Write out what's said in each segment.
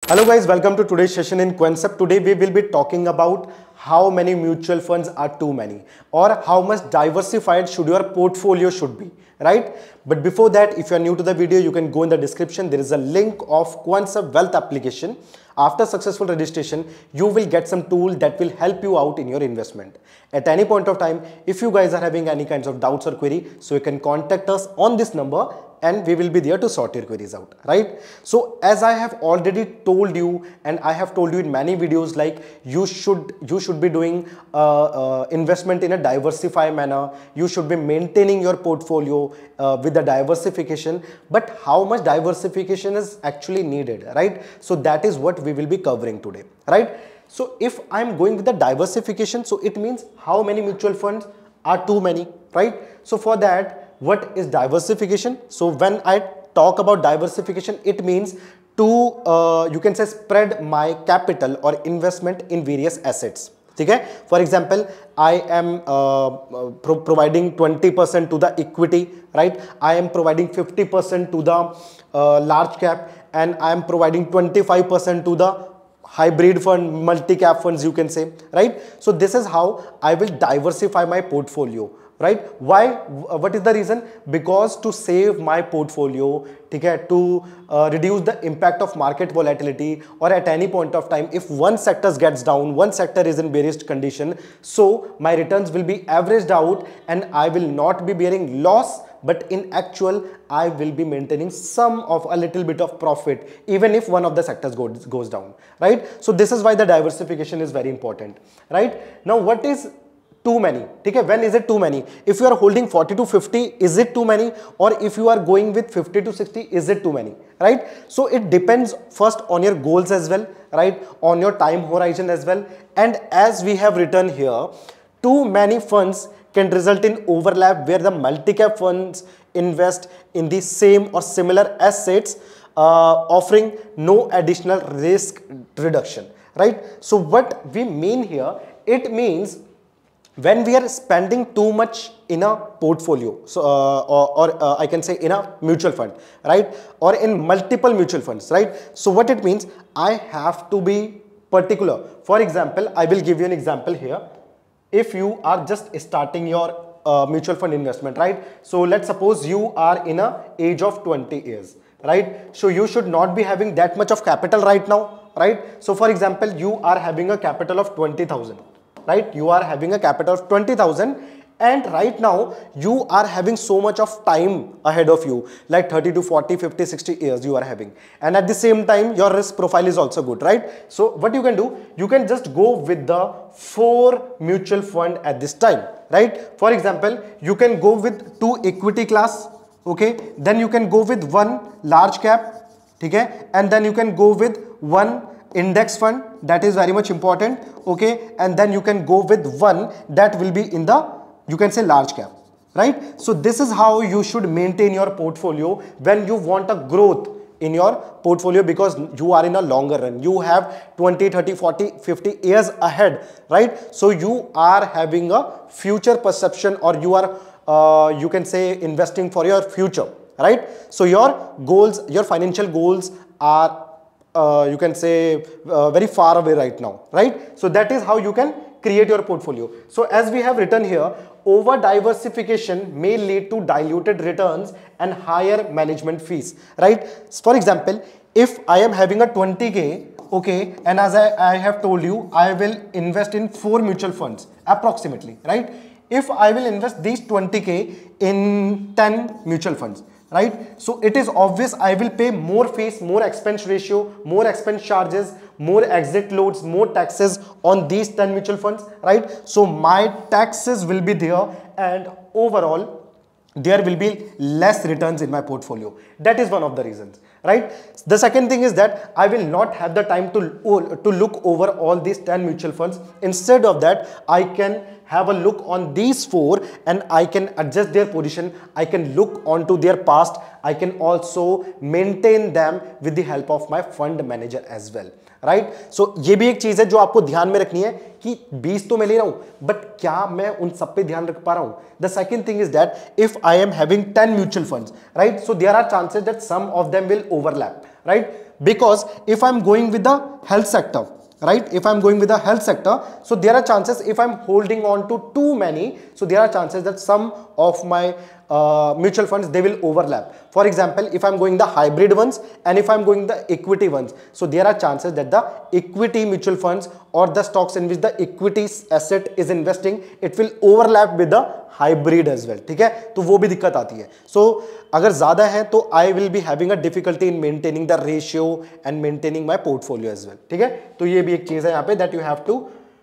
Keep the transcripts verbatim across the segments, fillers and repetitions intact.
Hello guys, welcome to today's session in Concept. Today we will be talking about how many mutual funds are too many or how much diversified should your portfolio should be, right? But before that, if you are new to the video, you can go in the description. There is a link of Concept Wealth application. After successful registration, you will get some tool that will help you out in your investment. At any point of time, if you guys are having any kinds of doubts or query, so you can contact us on this number and we will be there to sort your queries out, right? So as I have already told you, and I have told you in many videos, like you should you should be doing uh, uh, investment in a diversified manner. You should be maintaining your portfolio uh, with the diversification. But how much diversification is actually needed, right? So that is what we will be covering today, right? So if I'm going with the diversification, so it means how many mutual funds are too many, right? So for that, what is diversification? So when I talk about diversification, it means to uh, you can say spread my capital or investment in various assets. Okay? For example, I am uh, pro providing twenty percent to the equity, right? I am providing fifty percent to the uh, large cap, and I am providing twenty-five percent to the hybrid fund, multi-cap funds, you can say, right? So this is how I will diversify my portfolio, right? Why? What is the reason? Because to save my portfolio, okay, to uh, reduce the impact of market volatility, or at any point of time, if one sector gets down, one sector is in bearish condition, so my returns will be averaged out and I will not be bearing loss, but in actual I will be maintaining some of a little bit of profit even if one of the sectors goes, goes down, right? So this is why the diversification is very important, right? Now what is too many? Okay, when is it too many? If you are holding forty to fifty, is it too many? Or if you are going with fifty to sixty, is it too many, right? So it depends first on your goals as well, right? On your time horizon as well. And as we have written here, too many funds can result in overlap where the multi-cap funds invest in the same or similar assets, uh, offering no additional risk reduction, right? So what we mean here, it means when we are spending too much in a portfolio, so uh, or, or uh, I can say in a mutual fund, right? Or in multiple mutual funds, right? So what it means, I have to be particular. For example, I will give you an example here. If you are just starting your uh, mutual fund investment, right? So let's suppose you are in a age of twenty years, right? So you should not be having that much of capital right now, right? So for example, you are having a capital of twenty thousand, right? You are having a capital of twenty thousand, and right now you are having so much of time ahead of you, like thirty to forty, fifty, sixty years you are having, and at the same time your risk profile is also good, right? So what you can do, you can just go with the four mutual fund at this time, right? For example, you can go with two equity class, okay? Then you can go with one large cap, okay? And then you can go with one index fund, that is very much important, okay? And then you can go with one that will be in the, you can say, large cap, right? So this is how you should maintain your portfolio when you want a growth in your portfolio, because you are in a longer run. You have twenty, thirty, forty, fifty years ahead, right? So you are having a future perception, or you are, uh, you can say, investing for your future, right? So your goals, your financial goals are, uh, you can say, uh, very far away right now, right? So that is how you can create your portfolio. So as we have written here, over diversification may lead to diluted returns and higher management fees, right? For example, if I am having a twenty K, okay, and as I, I have told you, I will invest in four mutual funds approximately, right? If I will invest these twenty K in ten mutual funds, right? So it is obvious I will pay more fees, more expense ratio, more expense charges, more exit loads, more taxes on these ten mutual funds, right? So my taxes will be there, and overall there will be less returns in my portfolio. That is one of the reasons, right? The second thing is that I will not have the time to, to look over all these ten mutual funds. Instead of that, I can have a look on these four and I can adjust their position. I can look onto their past. I can also maintain them with the help of my fund manager as well, right right? So so, ये भी एक चीज है जो आपको ध्यान में रखनी है कि बीस तो मैं ले रहा हूं बट क्या मैं उन सब पे ध्यान रख पा रहा हूं. The second thing is that if I am having ten mutual funds, right, so there are chances that some of them will overlap, right. because if I'm going with the health sector, right, if I'm going with the health sector, so there are chances, if I'm holding on to too many, so there are chances that some of my uh, mutual funds, they will overlap. For example, if I'm going the hybrid ones and if I'm going the equity ones, so there are chances that the equity mutual funds or the stocks in which the equity asset is investing, it will overlap with the hybrid as well, ठीक है, तो वो भी दिक्कत आती है. सो so, अगर ज्यादा है तो I will be having a difficulty in maintaining the ratio and maintaining my portfolio as well, ठीक है. तो ये भी एक चीज है यहाँ पे that you have to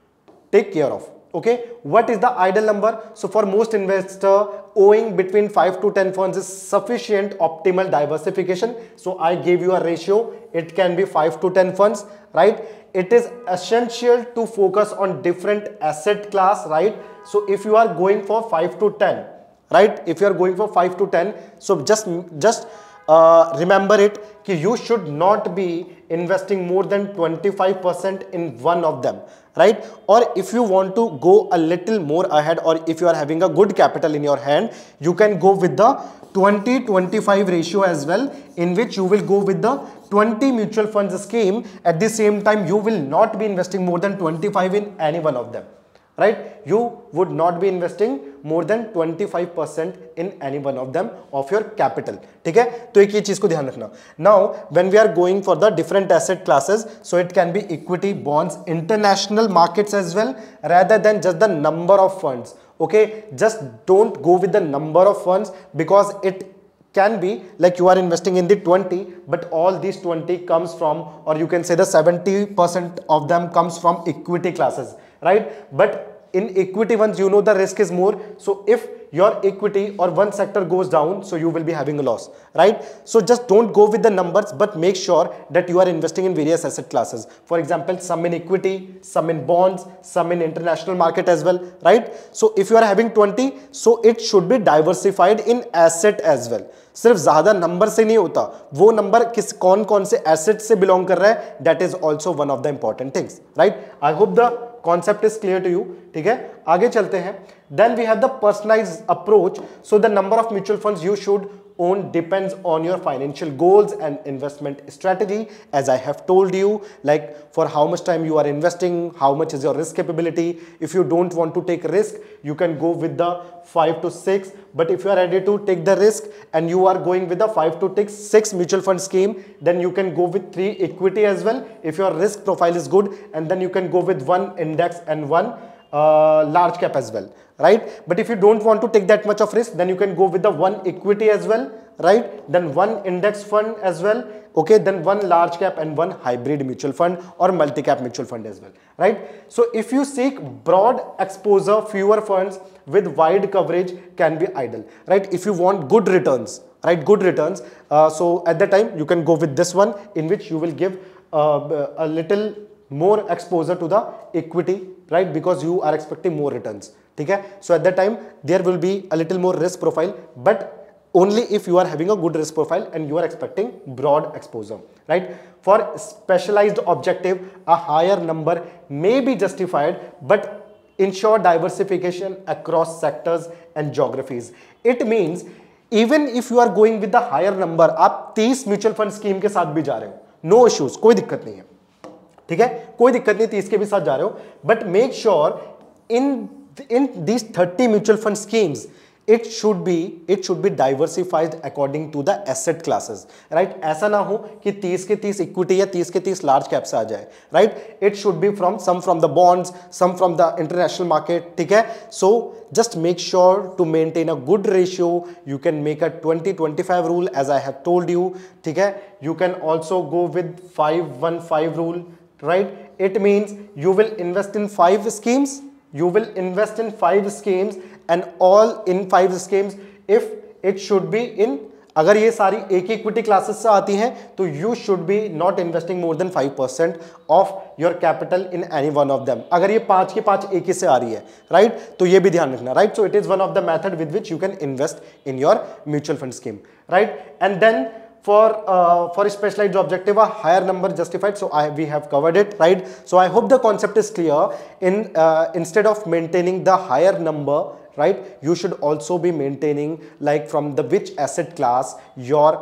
take care of. Okay, what is the ideal number? So for most investor, owing between five to ten funds is sufficient optimal diversification. So I gave you a ratio. It can be five to ten funds, right? It is essential to focus on different asset class, right? So if you are going for five to ten, right? If you are going for five to ten, so just just uh, remember it कि you should not be investing more than twenty-five percent in one of them, right? Or if you want to go a little more ahead, or if you are having a good capital in your hand, you can go with the twenty twenty-five ratio as well, in which you will go with the twenty mutual funds scheme. At the same time, you will not be investing more than twenty-five in any one of them, right? You would not be investing more than twenty-five percent in any one of them of your capital, ठीक है. तो एक ये चीज को ध्यान रखना. Now when we are going for the different asset classes, so it can be equity, bonds, international markets as well, rather than just the number of funds. Okay, just don't go with the number of funds, because it can be like you are investing in the twenty, but all these twenty comes from, or you can say the seventy percent of them comes from equity classes, right? But in equity ones, you know the risk is more. So if your equity or one sector goes down, so you will be having a loss, right? So just don't go with the numbers, but make sure that you are investing in various asset classes. For example, some in equity, some in bonds, some in international market as well, right? So if you are having twenty, so it should be diversified in asset as well. सिर्फ ज्यादा number से नहीं होता, वो number किस कौन कौन से एसेट से बिलोंग कर रहा है, that is also one of the important things, right. I hope the concept is clear to you, ठीक है. आगे चलते हैं. Then we have the personalised approach. So the number of mutual funds you should own depends on your financial goals and investment strategy, as I have told you, like for how much time you are investing, how much is your risk capability. If you don't want to take risk, you can go with the five to six, but if you are ready to take the risk and you are going with the five to six, six mutual fund scheme, then you can go with three equity as well if your risk profile is good, and then you can go with one index and one uh, large cap as well, right? But if you don't want to take that much of risk, then you can go with the one equity as well, right? Then one index fund as well, okay? Then one large cap and one hybrid mutual fund or multi-cap mutual fund as well, right? So if you seek broad exposure, fewer funds with wide coverage can be ideal, right? If you want good returns, right? Good returns, uh, so at that time you can go with this one, in which you will give uh, a little more exposure to the equity, right? Because you are expecting more returns, ठीक है. So at that time there will be a little more risk profile, but only if you are having a good risk profile and you are expecting broad exposure, right? For specialized objective, a higher number may be justified, but ensure diversification across sectors and geographies. It means even if you are going with the higher number, आप तीस mutual fund scheme के साथ भी जा रहे हो, no issues, कोई दिक्कत नहीं है, ठीक है, कोई दिक्कत नहीं, तीस के भी साथ जा रहे हो, but make sure in in these thirty mutual fund schemes it should be it should be diversified according to the asset classes, right? ऐसा ना हो कि तीस के तीस इक्विटी या तीस के तीस लार्ज कैप से आ जाए, right? It should be from some from the bonds, some from the international market, ठीक है. So just make sure to maintain a good ratio. You can make a twenty twenty-five rule, as I have told you, ठीक है. You can also go with five one five rule, right? It means you will invest in five schemes. You will invest in five schemes, and all in five schemes, if it should be in, अगर ये सारी एक equity classes से आती हैं, तो you should be not investing more than five percent of your capital in any one of them. अगर ये पांच की पांच एक ही से आ रही है, right? तो ये भी ध्यान रखना, right? So it is one of the method with which you can invest in your mutual fund scheme, right? And then for uh, for specialized objective, a higher number justified. So I we have covered it, right? So I hope the concept is clear. In uh, instead of maintaining the higher number, right, you should also be maintaining like from the which asset class your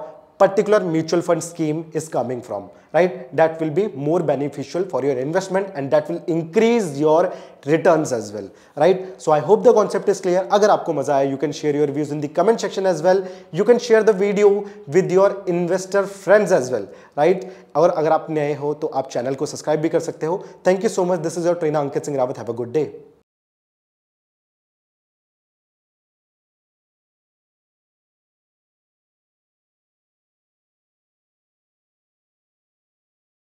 particular mutual fund scheme is coming from, right? That will be more beneficial for your investment and that will increase your returns as well, right? So I hope the concept is clear. Agar aapko maza aaya, you can share your views in the comment section as well. You can share the video with your investor friends as well, right? और अगर आप नए हो तो आप channel को subscribe भी कर सकते हो. Thank you so much. This is your trainer Ankit Singh Rawat. Have a good day.